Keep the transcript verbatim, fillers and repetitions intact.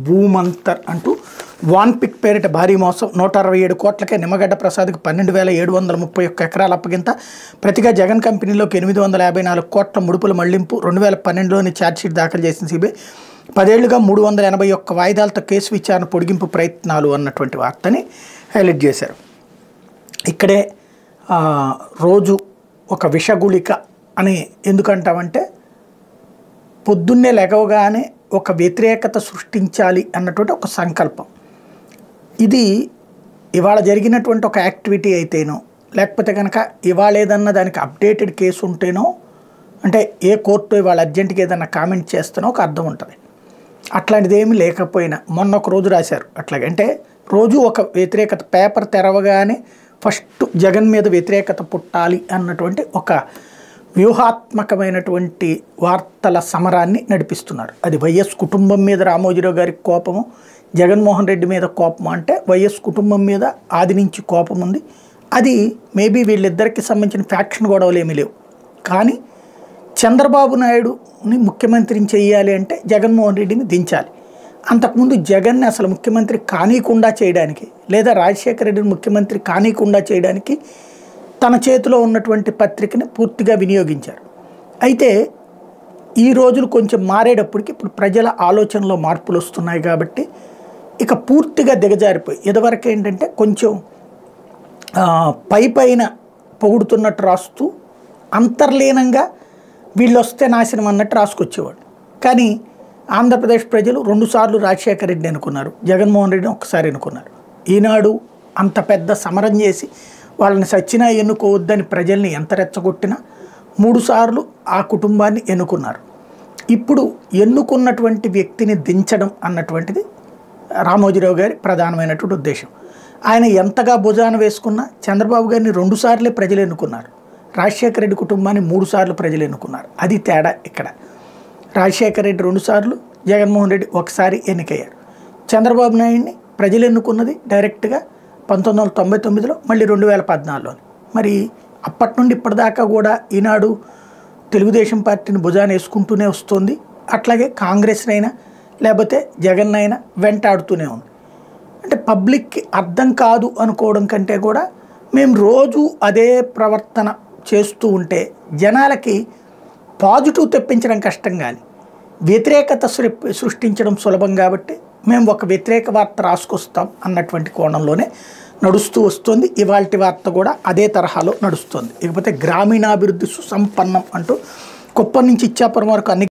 భూమంతర్ అంటూ van pick పేరిట భారీ మోసం నూట అరవై ఏడు కోట్లకే నిమ్మగడ్డ ప్రసాద్కి పన్నెండు వేల ఏడు వందల ముప్పై ఒక్క ఎకరాల అప్పగింత ప్రతిగా జగన్ కంపెనీలోకి ఎనిమిది వందల యాభై నాలుగు కోట్ల ముడుపుల మళ్లింపు రెండు వేల పన్నెండులోని ఛార్జ్షీట్ దాఖలు చేసిన సిబిఐ పదేళ్లుగా మూడు వందల ఎనభై ఒక్క వాయిదాలతో కేసు విచారణ పొడిగింపు ప్రయత్నాలు అన్నటువంటి వార్తని హైలైట్ చేశారు. ఇక్కడే రోజు ఒక విషగుళిక అని ఎందుకంటామంటే పొద్దున్నే లెగవగానే ఒక వ్యతిరేకత సృష్టించాలి అన్నటువంటి ఒక సంకల్పం. ఇది ఇవాళ జరిగినటువంటి ఒక యాక్టివిటీ అయితేనో లేకపోతే కనుక ఇవాళ ఏదన్నా దానికి అప్డేటెడ్ కేసు ఉంటేనో అంటే ఏ కోర్టు ఇవాళ అర్జెంటుగా ఏదన్నా కామెంట్ చేస్తేనో ఒక అర్థం ఉంటుంది. అట్లాంటిది ఏమీ లేకపోయినా మొన్న ఒక రోజు రాశారు అట్లాగే అంటే రోజు ఒక వ్యతిరేకత పేపర్ తెరవగానే ఫస్ట్ జగన్ మీద వ్యతిరేకత పుట్టాలి అన్నటువంటి ఒక వ్యూహాత్మకమైనటువంటి వార్తల సమరాన్ని నడిపిస్తున్నారు. అది వైఎస్ కుటుంబం మీద రామోజీరావు గారికి కోపము, జగన్మోహన్ రెడ్డి మీద కోపము అంటే వైఎస్ కుటుంబం మీద ఆది నుంచి కోపం ఉంది. అది మేబీ వీళ్ళిద్దరికి సంబంధించిన ఫ్యాక్షన్ గొడవలు ఏమీ లేవు. కానీ చంద్రబాబు నాయుడుని ముఖ్యమంత్రిని చేయాలి అంటే జగన్మోహన్ రెడ్డిని దించాలి. అంతకుముందు జగన్ని అసలు ముఖ్యమంత్రి కానీకుండా చేయడానికి లేదా రాజశేఖర రెడ్డిని ముఖ్యమంత్రి కానీకుండా చేయడానికి తన చేతిలో ఉన్నటువంటి పత్రికని పూర్తిగా వినియోగించారు. అయితే ఈ రోజులు కొంచెం మారేటప్పటికి ఇప్పుడు ప్రజల ఆలోచనలో మార్పులు వస్తున్నాయి కాబట్టి ఇక పూర్తిగా దిగజారిపోయి ఇదివరకు ఏంటంటే కొంచెం పై పైన పొగుడుతున్నట్టు రాస్తూ అంతర్లీనంగా వీళ్ళు వస్తే నాశనం అన్నట్టు రాసుకొచ్చేవాడు. కానీ ఆంధ్రప్రదేశ్ ప్రజలు రెండుసార్లు రాజశేఖర రెడ్డిని అనుకున్నారు, జగన్మోహన్ రెడ్డిని ఒక్కసారి అనుకున్నారు. ఈనాడు అంత పెద్ద సమరం చేసి వాళ్ళని సచ్చినా ఎన్నుకోవద్దని ప్రజల్ని ఎంత రెచ్చగొట్టినా మూడుసార్లు ఆ కుటుంబాన్ని ఎన్నుకున్నారు. ఇప్పుడు ఎన్నుకున్నటువంటి వ్యక్తిని దించడం అన్నటువంటిది రామోజీరావు గారి ప్రధానమైనటువంటి ఉద్దేశం. ఆయన ఎంతగా భుజాన వేసుకున్నా చంద్రబాబు గారిని రెండుసార్లే ప్రజలు ఎన్నుకున్నారు, రాజశేఖర రెడ్డి కుటుంబాన్ని మూడు సార్లు ప్రజలు ఎన్నుకున్నారు. అది తేడా ఇక్కడ. రాజశేఖర రెడ్డి రెండుసార్లు, జగన్మోహన్ రెడ్డి ఒకసారి ఎన్నికయ్యారు. చంద్రబాబు నాయుడిని ప్రజలు ఎన్నుకున్నది డైరెక్ట్గా పంతొమ్మిది వందల తొంభై తొమ్మిదిలో మళ్ళీ రెండు వేల పద్నాలుగులోని. మరి అప్పటి నుండి ఇప్పటిదాకా కూడా ఈనాడు తెలుగుదేశం పార్టీని భుజాన వేసుకుంటూనే వస్తుంది. అట్లాగే కాంగ్రెస్నైనా లేకపోతే జగన్ అయినా వెంటాడుతూనే ఉంది. అంటే పబ్లిక్కి అర్థం కాదు అనుకోవడం కంటే కూడా మేము రోజు అదే ప్రవర్తన చేస్తూ ఉంటే జనాలకి పాజిటివ్ తెప్పించడం కష్టం కానీ వ్యతిరేకత సృష్టించడం సులభం కాబట్టి మేము ఒక వ్యతిరేక వార్త రాసుకొస్తాం అన్నటువంటి కోణంలోనే నడుస్తూ వస్తుంది. ఇవాల్టి వార్త కూడా అదే తరహాలో నడుస్తుంది. ఇకపోతే గ్రామీణాభివృద్ధి సుసంపన్నం అంటూ కుప్పం నుంచి ఇచ్చాపురం వరకు అన్ని